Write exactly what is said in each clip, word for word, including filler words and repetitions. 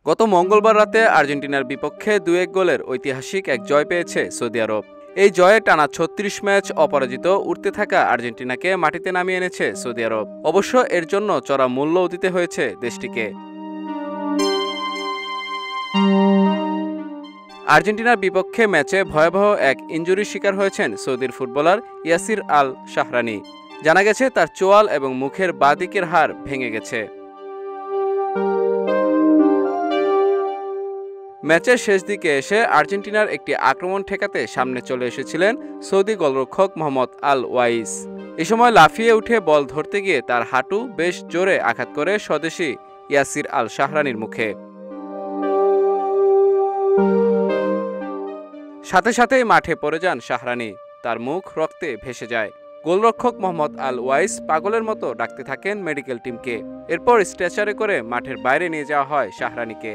গত মঙ্গলবার রাতে আর্জেন্টিনার বিপক্ষে দুই এক গোলের ঐতিহাসিক এক জয় পেয়েছে সৌদি আরব। এই জয়ে টানা ছত্রিশ ম্যাচ অপরাজিত উঠতে থাকা আর্জেন্টিনাকে মাটিতে নামিয়ে এনেছে সৌদি আরব। অবশ্য এর জন্য চড়া মূল্যও দিতে হয়েছে দেশটিকে। আর্জেন্টিনার বিপক্ষে ম্যাচে ভয়াবহ এক ইনজুরির শিকার হয়েছেন সৌদির ফুটবলার ইয়াসির আল শাহরানি। জানা গেছে তার চোয়াল এবং মুখের বাঁ দিকের হাড় ভেঙে গেছে। ম্যাচের শেষ দিকে এসে আর্জেন্টিনার একটি আক্রমণ ঠেকাতে সামনে চলে এসেছিলেন সৌদি গোলরক্ষক মোহাম্মদ আল ওয়াইস। এ সময় লাফিয়ে উঠে বল ধরতে গিয়ে তার হাঁটু বেশ জোরে আঘাত করে স্বদেশি ইয়াসির আল শাহরানির মুখে। সাথে সাথেই মাঠে পড়ে যান শাহরানি। তার মুখ রক্তে ভেসে যায়। গোলরক্ষক মোহাম্মদ আল ওয়াইস পাগলের মতো ডাকতে থাকেন মেডিকেল টিমকে। এরপর স্ট্রেচারে করে মাঠের বাইরে নিয়ে যাওয়া হয় শাহরানিকে।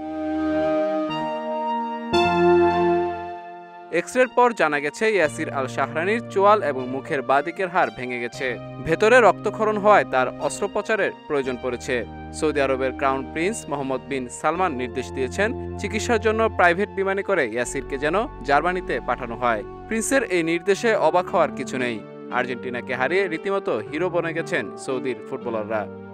এক্স-রের পর জানা গেছে ইয়াসির আল শাহরানির চোয়াল এবং মুখের বাঁ দিকের হাড় ভেঙে গেছে। ভেতরে রক্তক্ষরণ হওয়ায় তার অস্ত্রোপচারের প্রয়োজন পড়েছে। সৌদি আরবের crown prince Mohammed bin Salman নির্দেশ দিয়েছেন চিকিৎসার জন্য প্রাইভেট বিমানে করে ইয়াসিরকে যেন জার্মানিতে পাঠানো হয়। প্রিন্সের এই নির্দেশে অবাক হওয়ার কিছু নেই। আর্জেন্টিনাকে হারিয়ে রীতিমতো হিরো বনে গেছেন সৌদির ফুটবলাররা।